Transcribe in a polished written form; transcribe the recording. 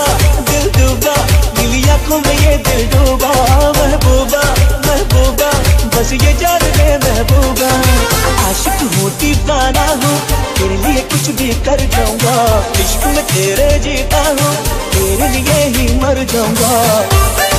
डूबा दिल डूबा, नीली आंखों में ये दिल डूबा। महबूबा महबूबा बस ये जान ले महबूबा। आशिक हूँ दीवाना हूँ, तेरे लिए कुछ भी कर जाऊंगा। इश्क में तेरे जीता हूँ, तेरे लिए ही मर जाऊंगा।